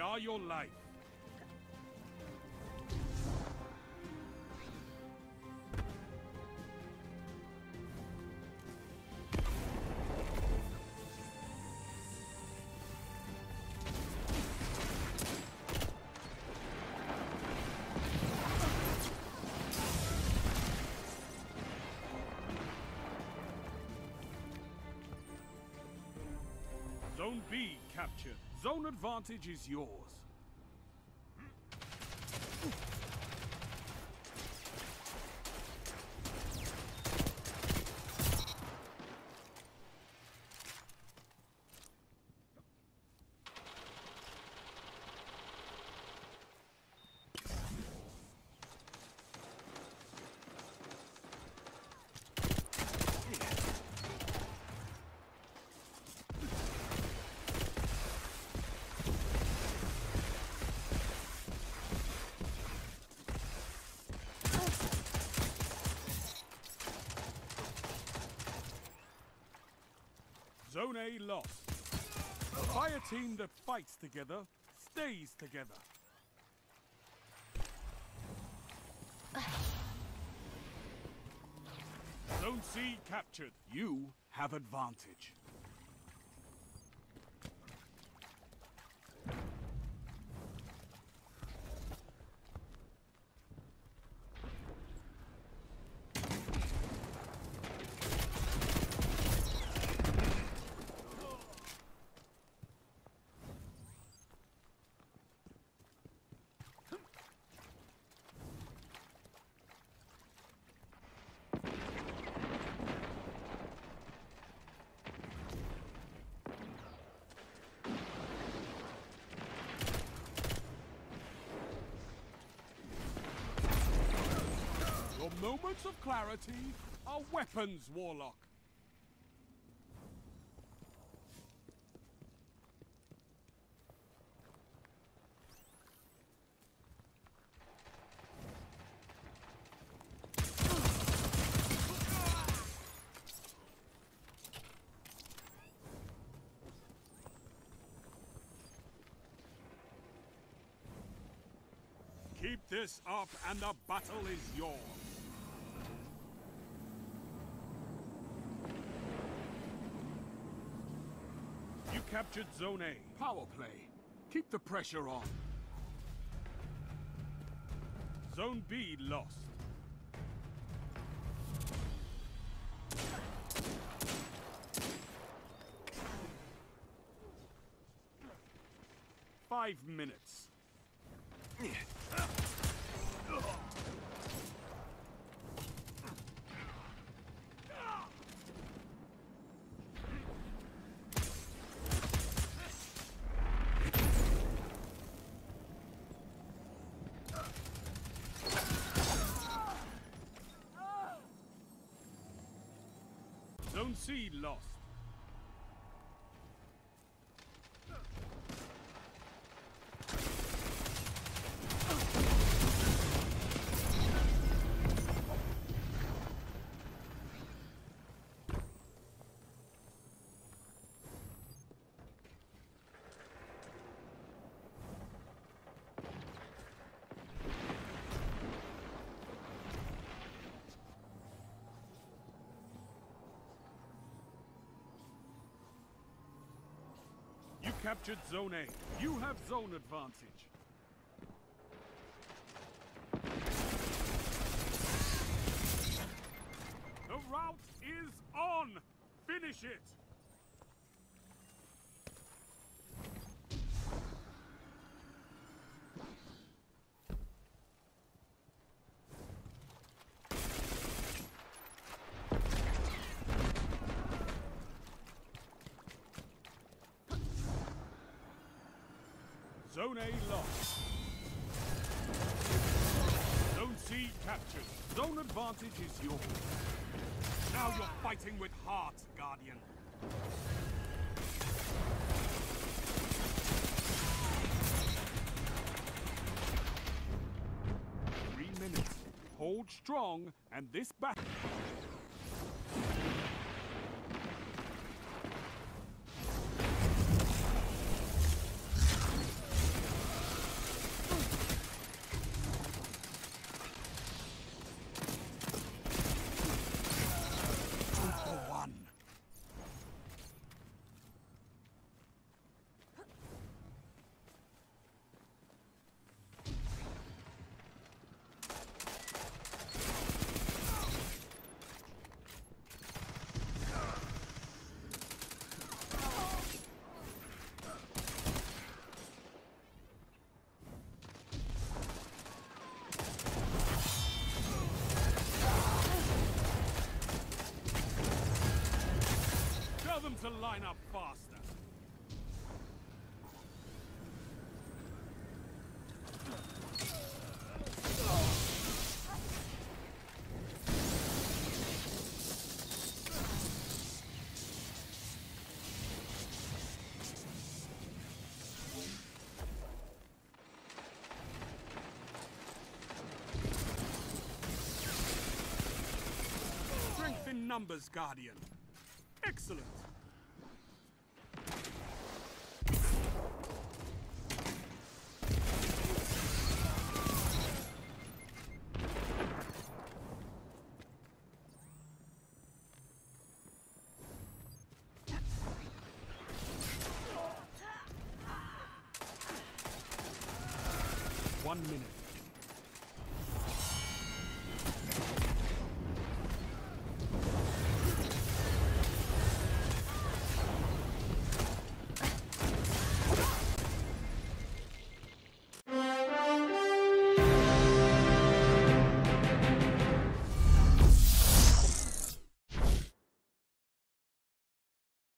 are your life. Zone B captured. Zone advantage is yours. Zone A lost. A fire team that fights together stays together. Zone C captured. You have advantage. Your moments of clarity are weapons, Warlock. Keep this up and the battle is yours. You captured Zone A. Power play. Keep the pressure on. Zone B lost. Five minutes. Zone C lost. You captured Zone A. You have zone advantage. The rout is on! Finish it! Zone A lost. Zone C captured. Zone advantage is yours. Now you're fighting with heart, Guardian. 3 minutes. Hold strong, and this battle... to line up faster. Strength in numbers, Guardian. Excellent. One minute.